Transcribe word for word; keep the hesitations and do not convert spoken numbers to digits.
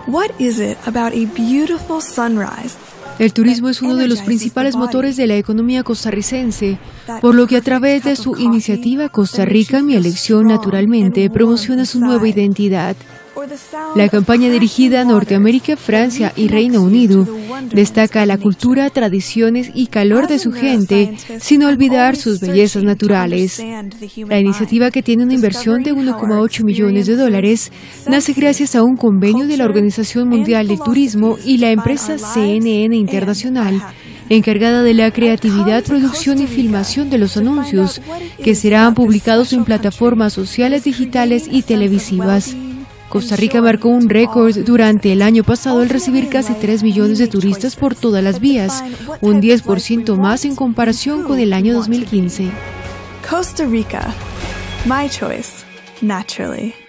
What is it about a beautiful sunrise? El turismo es uno de los principales motores de la economía costarricense, por lo que a través de su iniciativa Costa Rica, mi elección, naturalmente promociona su nueva identidad. La campaña dirigida a Norteamérica, Francia y Reino Unido destaca la cultura, tradiciones y calor de su gente, sin olvidar sus bellezas naturales. La iniciativa, que tiene una inversión de uno coma ocho millones de dólares, nace gracias a un convenio de la Organización Mundial del Turismo y la empresa C N N Internacional, encargada de la creatividad, producción y filmación de los anuncios, que serán publicados en plataformas sociales, digitales y televisivas. Costa Rica marcó un récord durante el año pasado al recibir casi tres millones de turistas por todas las vías, un diez por ciento más en comparación con el año dos mil quince. Costa Rica, my choice, naturally.